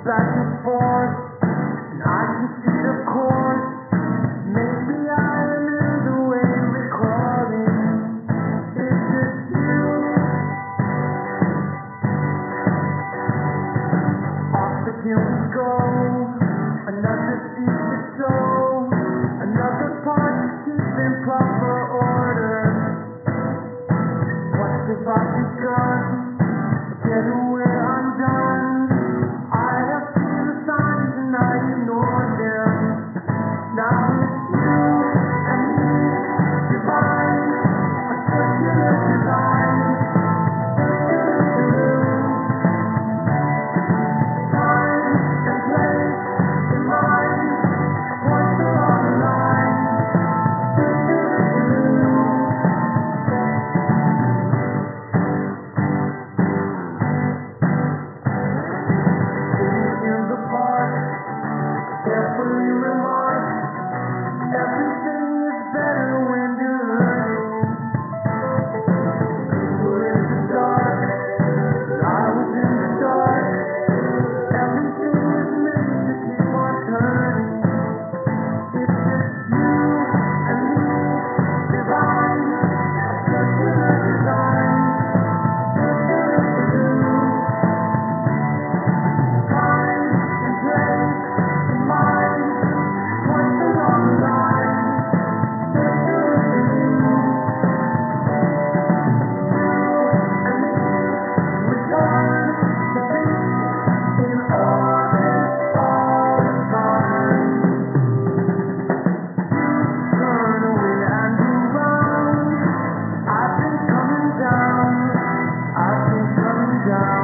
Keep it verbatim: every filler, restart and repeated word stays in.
back and forth, and I can see the course. Maybe I am in the way recalling. It's just you. Off again we go. Another seed to sow. Another part to keep in proper order. What have I begun? Getting where I'm done. I have seen the signs and I ignored them. Now it's you and me, divine, a circular design. Time and place in mind, points along the line. In the park, carefully remarked, everything is better when you're learning. You were in the dark, I was in the dark. Everything is made to keep on turning. It's just you and me, divine, a circular design. Time and place in mind, points along the line. And me return to be in orbit all the time. Turn away and around. I've been coming down. I've been coming down.